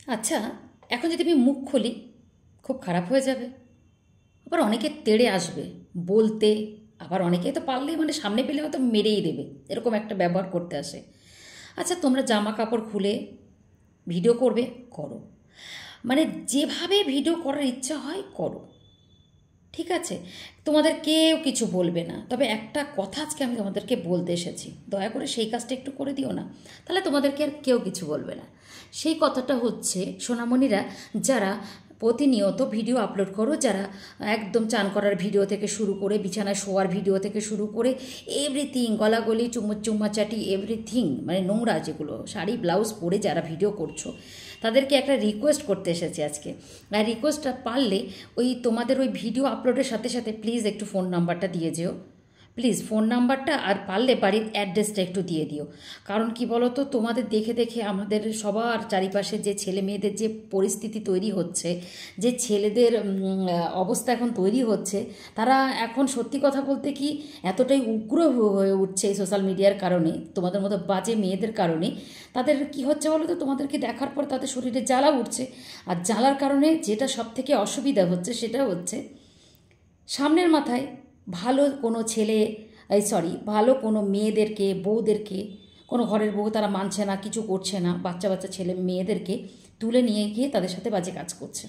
আচ্ছা, এখন যদি আমি মুখ খুলি খুব খারাপ হয়ে যাবে। আবার অনেকে তেড়ে আসবে বলতে, আবার অনেকে তো পারলেই মানে সামনে পেলে হয়তো মেরেই দেবে, এরকম একটা ব্যবহার করতে আসে। আচ্ছা, তোমরা জামা কাপড় খুলে ভিডিও করবে, করো, মানে যেভাবে ভিডিও করার ইচ্ছা হয় করো, ঠিক আছে? তোমাদের কেউ কিছু বলবে না। তবে একটা কথা আজকে আমি তোমাদেরকে বলতে এসেছি, দয়া করে সেই কাজটা একটু করে দিও না, তাহলে তোমাদেরকে আর কেউ কিছু বলবে না। সেই কথাটা হচ্ছে, সোনামণিরা যারা প্রতিনিয়ত ভিডিও আপলোড করো, যারা একদম চান করার ভিডিও থেকে শুরু করে বিছানায় শোয়ার ভিডিও থেকে শুরু করে এভরিথিং, গলাগলি, চুম্মাচাটি, এভরিথিং, মানে নোংরা যেগুলো শাড়ি ব্লাউজ পরে যারা ভিডিও করছো, তাদেরকে একটা রিকোয়েস্ট করতে এসেছি আজকে। আর রিকোয়েস্টটা পারলে ওই তোমাদের ওই ভিডিও আপলোডের সাথে সাথে প্লিজ একটু ফোন নাম্বারটা দিয়ে যেও, প্লিজ ফোন নাম্বারটা, আর পারলে বাড়ির অ্যাড্রেসটা একটু দিয়ে দিও। কারণ কি বলো তো, তোমাদের দেখে দেখে আমাদের সবার চারিপাশে যে ছেলে মেয়েদের যে পরিস্থিতি তৈরি হচ্ছে, যে ছেলেদের অবস্থা এখন তৈরি হচ্ছে, তারা এখন সত্যি কথা বলতে কি এতটাই উগ্র হয়ে উঠছে এই সোশ্যাল মিডিয়ার কারণে, তোমাদের মতো বাজে মেয়েদের কারণে। তাদের কি হচ্ছে বলো তো, তোমাদেরকে দেখার পর তাদের শরীরে জ্বালা উঠছে। আর জ্বালার কারণে যেটা সব থেকে অসুবিধা হচ্ছে সেটা হচ্ছে, সামনের মাথায় ভালো কোনো ছেলে, ভালো কোনো মেয়েদেরকে, বউদেরকে, কোনো ঘরের বউ তারা মানছে না, কিছু করছে না, বাচ্চা বাচ্চা ছেলে মেয়েদেরকে তুলে নিয়ে গিয়ে তাদের সাথে বাজে কাজ করছে।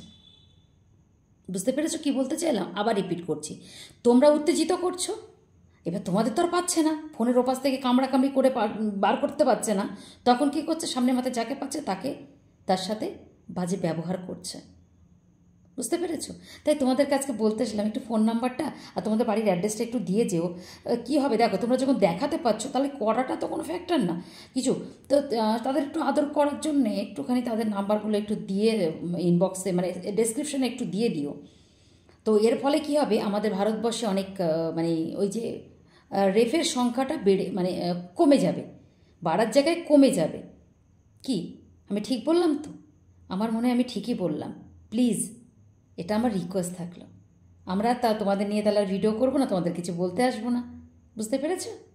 বুঝতে পেরেছো কি বলতে চাইলাম? আবার রিপিট করছি, তোমরা উত্তেজিত করছো, এবার তোমাদের তো আর পাচ্ছে না, ফোনের ওপাশ থেকে কামড়াকামড়ি করে বার করতে পারছে না, তখন কি করছে, সামনে মাথায় যাকে পাচ্ছে তাকে তার সাথে বাজে ব্যবহার করছে। বুঝতে পেরেছো? তাই তোমাদেরকে আজকে বলতে এসেছিলাম একটু ফোন নাম্বারটা আর তোমাদের বাড়ির অ্যাড্রেসটা একটু দিয়ে যেও। কী হবে দেখো, তোমরা যখন দেখাতে পারছো তাহলে করাটা তো কোনো ফ্যাক্টর না কিছু। তো তাদের একটু আদর করার জন্যে একটুখানি তাদের নাম্বারগুলো একটু দিয়ে ইনবক্সে, মানে ডেসক্রিপশনে একটু দিয়ে দিও। তো এর ফলে কি হবে, আমাদের ভারতবর্ষে অনেক মানে ওই যে রেফের সংখ্যাটা বেড়ে মানে কমে যাবে, বাড়ার জায়গায় কমে যাবে। কি আমি ঠিক বললাম তো? আমার মনে হয় আমি ঠিকই বললাম। প্লিজ, এটা আমার রিকোয়েস্ট থাকলো। আমরা তা তোমাদের নিয়ে তাহলে ভিডিও করবো না, তোমাদের কিছু বলতে আসবো না। বুঝতে পেরেছো?